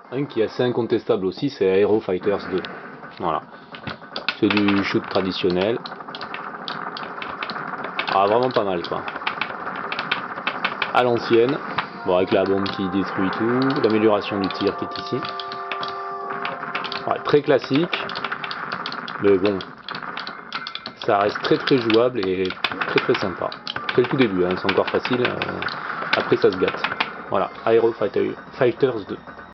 Un qui est assez incontestable aussi, c'est Aero Fighters 2. Voilà. C'est du shoot traditionnel. Ah, vraiment pas mal quoi. À l'ancienne. Bon, avec la bombe qui détruit tout, l'amélioration du tir qui est ici. Ouais, très classique. Mais bon, ça reste très très jouable et très très sympa. C'est le tout début, hein, c'est encore facile. Après ça se gâte. Voilà, Aero Fighters 2.